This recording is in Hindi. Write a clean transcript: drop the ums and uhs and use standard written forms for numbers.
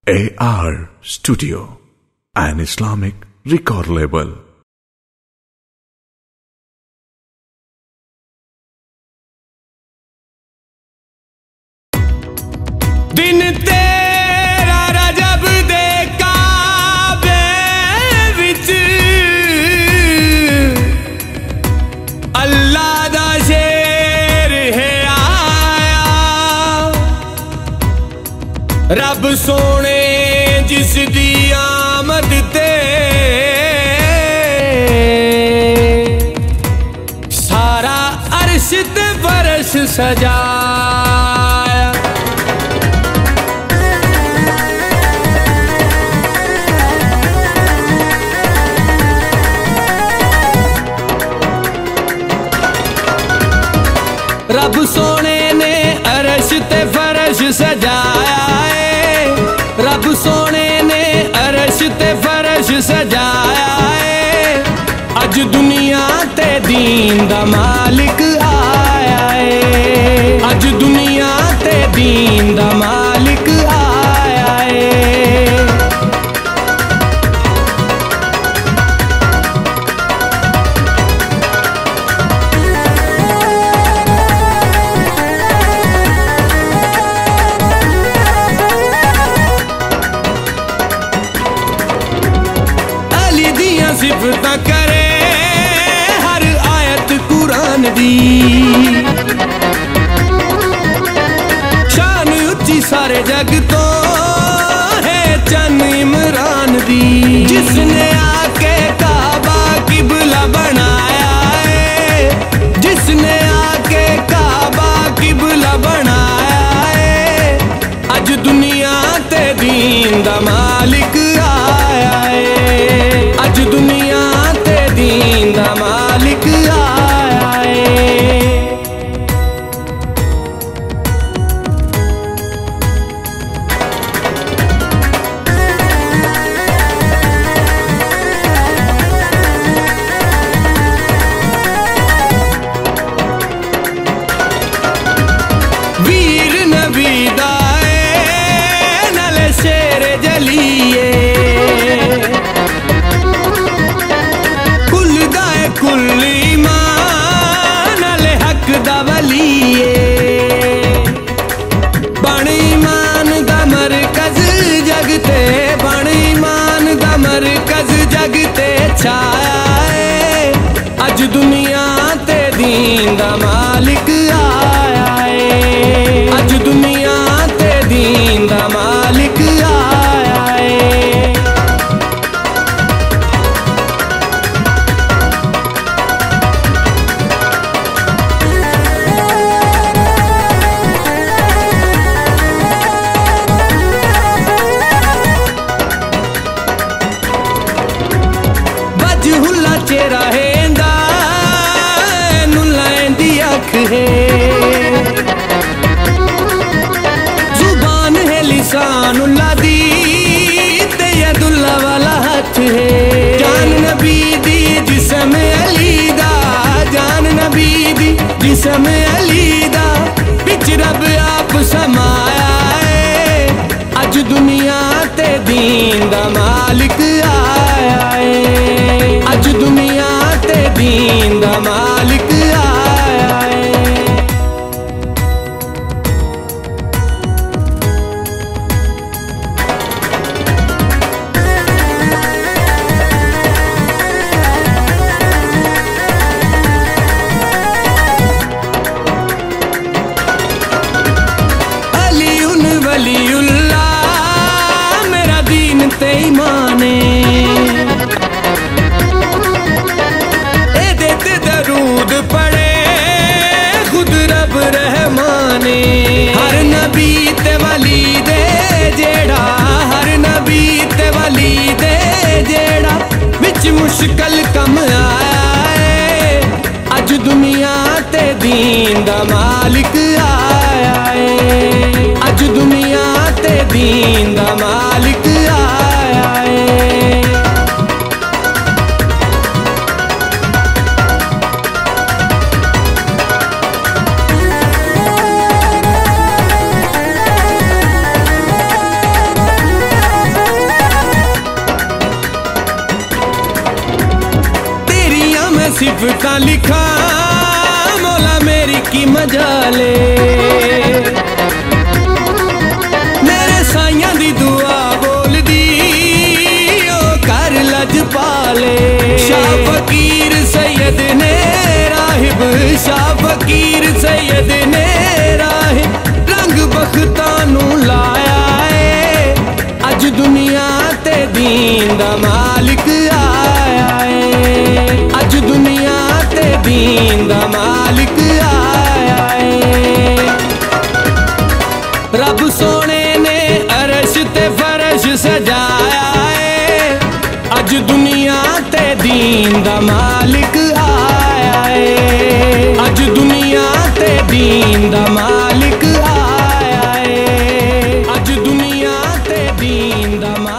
AR Studio, an Islamic record label. दिन तेरा रजब दे काबे विच अल्लाह दा शेर है आया। रब सोने जिस दी आमद ते सारा अर्श ते फर्श सजाया। रब सोने ने अरश ते फर्श सजाया है। रब सोने ने अरश ते फर्श सजाया है। अज दुनिया ते दीन दा मालिक आया है। अज दुनिया ते दीन दा मालिक आया है। सिफता करे हर आयत कुरान दी। शान उच्ची सारे जग तो है चन इमरान दी। जिसने आके काबा किबला बनाया है। जिसने आके काबा किबला बनाया है। अज दुनिया ते दीन दा मालिक आया है। अज दुनिया ते दीन दा मालिक आया है। वीर नबी दा नाले शेर जलिए। कुल ईमान अले हक दा वलीए। बण ईमान दा मरकज जगते। बण ईमान दा मरकज जगते छाया है। अज दुनिया ते दीन दा मालिक आया है। अज दुनिया ते दीन दा मालिक आया है। चेहरा हेंदा नुलां दी अख है। जुबान है लिसानुल्लाह दी ते यदुल्लाह वाला हथ है। जान नबी दी जिस्म अली दा। जान नबी दी जिस्म अली दा। बिच रब आप समाया है। अज दुनिया ते दीन दा मालिक आया है। अज दुनिया ते दीन दा मालिक आया है। अलीउन वलीउल्लाह मेरा दीन ते ईमान है। दरूद पड़े खुद रब रहमाने। हर नबी ते वली दे जेड़ा। हर नबी ते वली दे जेड़ा विच मुश्किल कम आया है। अज दुनिया ते दीन दा मालिक आया है। अज दुनिया ते दीन दा मालिक आया है। लिखा मौला मेरी की मजाले, मेरे साइयां दी दुआ बोल दी ओ कर लज पाले। शाह फकीर सैयद ने राहिब, शाह फकीर सैयद ने राहिब रंग बख्तां नू लाया है। अज दुनिया ते दीन दा मालिक आया है, अज दुनिया ते दीन दा मालिक आया है। रब सोने ने अरश ते फरश सजाया है, अज दुनिया ते दीन दा मालिक आया है, अज दुनिया ते दीन दा मालिक आया है, अज दुनिया ते दीन दा मालिक